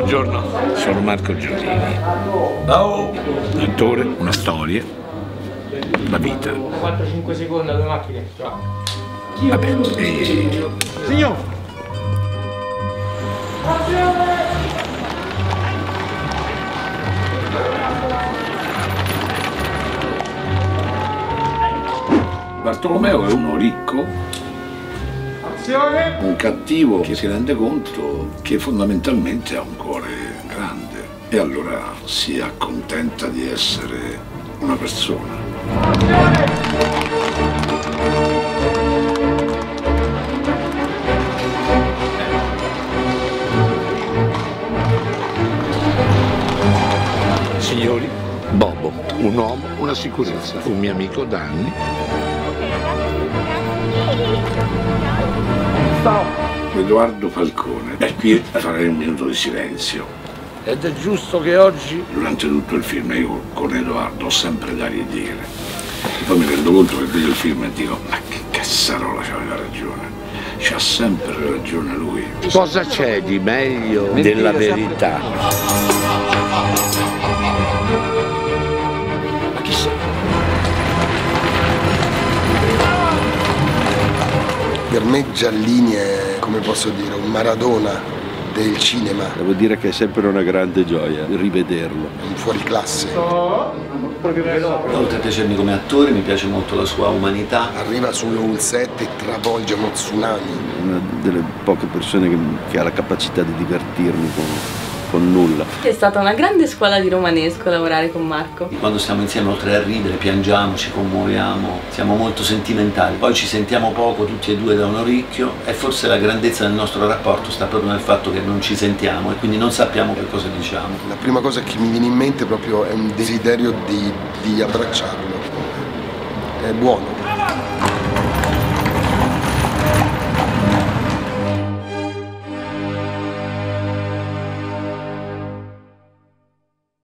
Buongiorno, sono Marco Giordini. Ciao! Attore, una storia, la vita. 4-5 secondi alle macchine. Ciao. Vabbè, Signor! Bartolomeo è uno ricco, Azione! un cattivo che si rende conto che fondamentalmente ha un cuore grande e allora si accontenta di essere una persona. Signori, Bobo, un uomo, una sicurezza, un mio amico da anni. Edoardo Falcone. E qui farei un minuto di silenzio. Ed è giusto che oggi... Durante tutto il film io con Edoardo ho sempre da ridire. E poi mi rendo conto che vedo il film e dico, ma che cazzarola c'aveva ragione. C'ha sempre ragione lui. Cosa c'è di meglio della verità? Ma chi sei? Per me Giallini è, come posso dire, un Maradona del cinema, Devo dire che è sempre una grande gioia rivederlo. un fuoriclasse. Proprio veloce. Oltre a piacermi come attore, mi piace molto la sua umanità. Arriva sul set e travolge uno tsunami. Una delle poche persone che ha la capacità di divertirmi con nulla. È stata una grande scuola di romanesco lavorare con Marco. Quando stiamo insieme, oltre a ridere, piangiamo, ci commuoviamo, siamo molto sentimentali. Poi ci sentiamo poco tutti e due da un orecchio e forse la grandezza del nostro rapporto sta proprio nel fatto che non ci sentiamo e quindi non sappiamo che cosa diciamo. La prima cosa che mi viene in mente proprio è un desiderio di abbracciarlo. È buono.